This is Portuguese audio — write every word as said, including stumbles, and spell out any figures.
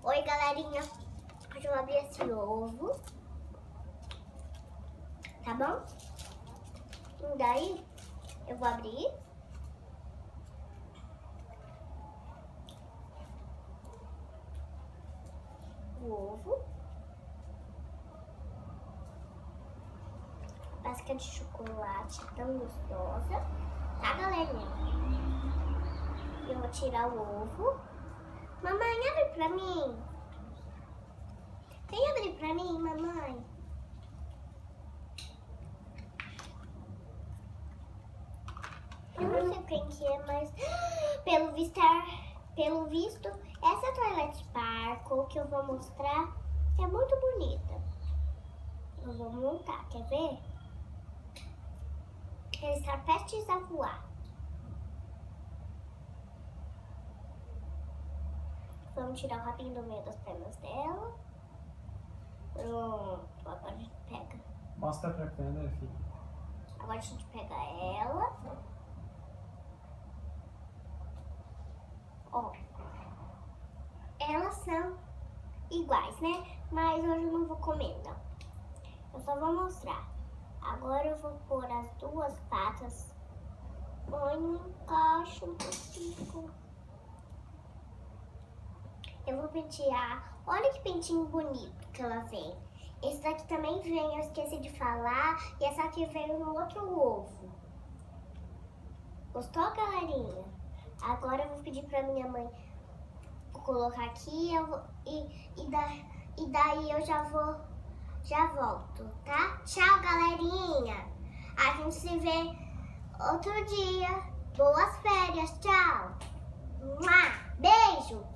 Oi, galerinha. Hoje eu vou abrir esse ovo. Tá bom? E daí eu vou abrir. O ovo. A casca de chocolate tão gostosa. Tá, galerinha? Eu vou tirar o ovo. Mamãe, abre pra mim. Vem abrir pra mim, mamãe. Eu não sei quem que é, mas pelo visto, pelo visto essa Twilight Sparkle que eu vou mostrar é muito bonita. Eu vou montar, quer ver? Ele está prestes a voar. Vamos tirar o rabinho do meio das pernas dela. Pronto, agora a gente pega. Mostra pra câmera, filho. Agora a gente pega ela. Ó. Elas são iguais, né? Mas hoje eu não vou comer, não. Eu só vou mostrar. Agora eu vou pôr as duas patas. Oi, não encaixa, não consigo. Eu vou pentear. Olha que pentinho bonito que ela vem. Esse daqui também vem, eu esqueci de falar. E essa aqui veio no outro ovo. Gostou, galerinha? Agora eu vou pedir pra minha mãe colocar aqui eu vou, e, e, da, e daí eu já vou, já volto, tá? Tchau, galerinha. A gente se vê outro dia. Boas férias, tchau. Beijo.